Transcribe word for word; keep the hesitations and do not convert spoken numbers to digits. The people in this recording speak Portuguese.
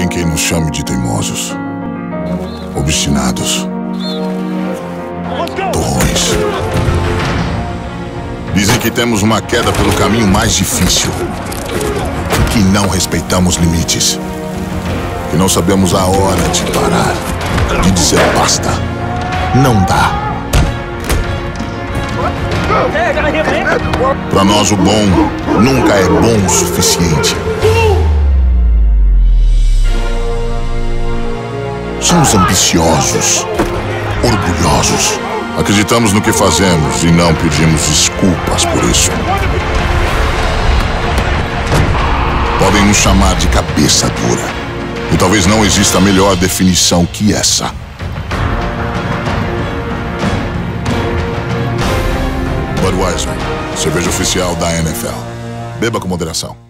Tem quem nos chame de teimosos, obstinados, torrões. Dizem que temos uma queda pelo caminho mais difícil, que não respeitamos limites, que não sabemos a hora de parar, de dizer basta, não dá. Para nós o bom nunca é bom o suficiente. Somos ambiciosos, orgulhosos. Acreditamos no que fazemos e não pedimos desculpas por isso. Podem nos chamar de cabeça dura. E talvez não exista melhor definição que essa. Budweiser, cerveja oficial da N F L. Beba com moderação.